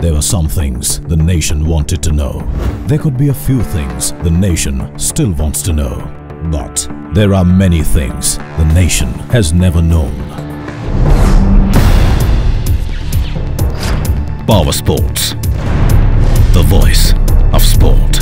There were some things the nation wanted to know. There could be a few things the nation still wants to know. But there are many things the nation has never known. Power Sportz, the voice of sport.